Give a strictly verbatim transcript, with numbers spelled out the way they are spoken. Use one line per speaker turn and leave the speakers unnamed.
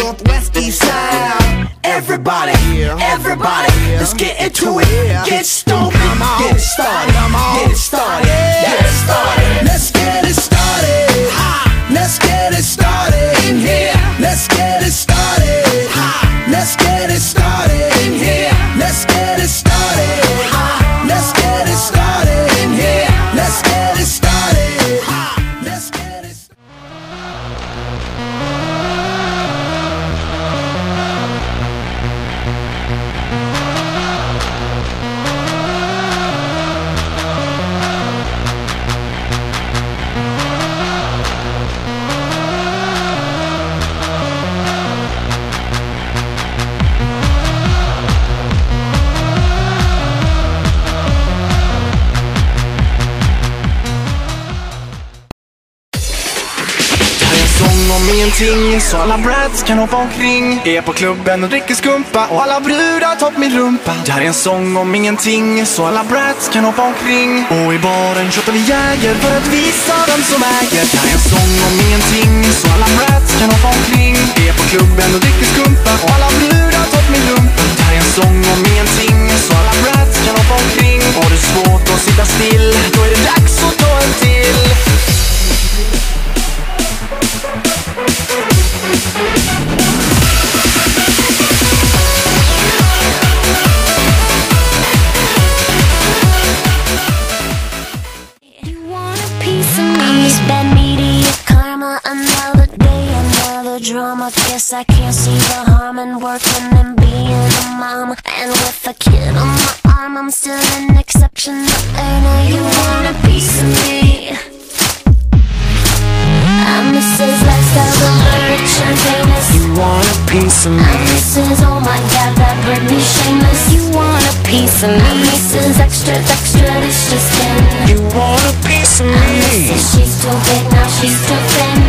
Northwest East Side. Everybody, everybody, let's get into it. Get stoked, get it started, get it started, get it started. Let's get it started. Let's get it started in here. Let's get it started. Let's get it started in here. Let's get it started. Let's get it started in here. Let's get it started. Let's get it started.
Om ingenting, så alla brats kan hoppa omkring. Är på klubben och dricker skumpa och alla brudar topp min rumpa. Det här är en sång om ingenting, så alla brats kan hoppa omkring. Och i baren köper vi jäger för att visa vem som äger. Det här är en sång om ingenting, så alla brats kan hoppa omkring. Är på klubben och dricker skumpa och alla brudar topp min rumpa. Det här är en sång om ingenting, så alla brats kan hoppa omkring. Och det är svårt att sitta still, då är det dags att ta en till.
Bad media karma, another day, another drama. Guess I can't see the harm in working and being a mom. And with a kid on my arm, I'm still an exceptional earner. You want a piece of me? I'm Missus Lifestyle, the rich and famous.
You want a piece of me?
I'm Missus Oh my God, that Britney shameless. You want a piece of me? I'm Missus Extra, extra, this just in.
You want a piece of me?
I'm Missus She's too big, now she's too thin.